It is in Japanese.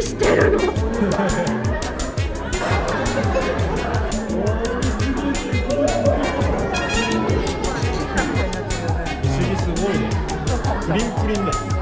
してるの。 不思議すごいね。プリンプリンだ。